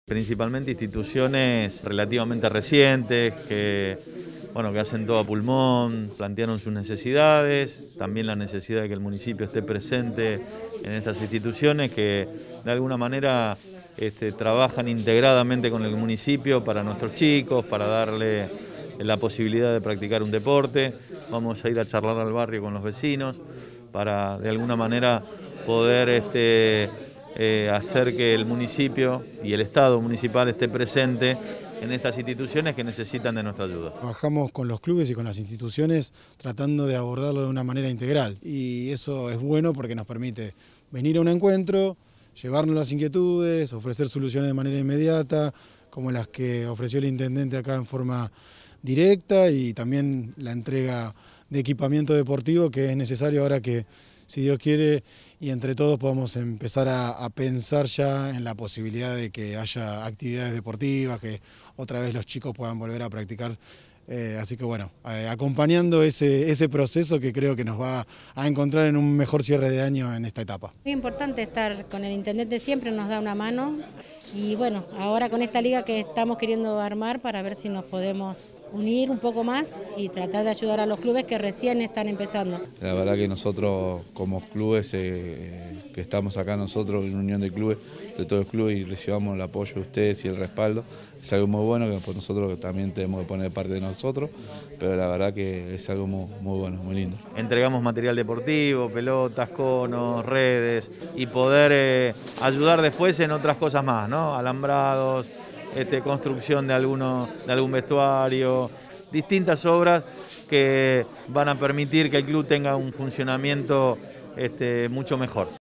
Principalmente instituciones relativamente recientes que hacen todo a pulmón, plantearon sus necesidades, también la necesidad de que el municipio esté presente en estas instituciones que de alguna manera trabajan integradamente con el municipio para nuestros chicos, para darle la posibilidad de practicar un deporte. Vamos a ir a charlar al barrio con los vecinos para de alguna manera poder hacer que el municipio y el Estado municipal esté presente en estas instituciones que necesitan de nuestra ayuda. Trabajamos con los clubes y con las instituciones tratando de abordarlo de una manera integral y eso es bueno porque nos permite venir a un encuentro, llevarnos las inquietudes, ofrecer soluciones de manera inmediata, como las que ofreció el intendente acá en forma directa, y también la entrega de equipamiento deportivo que es necesario ahora que, si Dios quiere, y entre todos podamos empezar a pensar ya en la posibilidad de que haya actividades deportivas, que otra vez los chicos puedan volver a practicar. Así que bueno, acompañando ese proceso que creo que nos va a encontrar en un mejor cierre de año en esta etapa. Muy importante estar con el intendente, siempre nos da una mano, y bueno, ahora con esta liga que estamos queriendo armar para ver si nos podemos unir un poco más y tratar de ayudar a los clubes que recién están empezando. La verdad que nosotros como clubes, que estamos acá nosotros en unión de clubes, de todos los clubes, y recibamos el apoyo de ustedes y el respaldo, es algo muy bueno que por nosotros también tenemos que poner parte de nosotros, pero la verdad que es algo muy bueno, muy lindo. Entregamos material deportivo, pelotas, conos, redes, y poder ayudar después en otras cosas más, ¿no? Alambrados, construcción de algún vestuario, distintas obras que van a permitir que el club tenga un funcionamiento mucho mejor.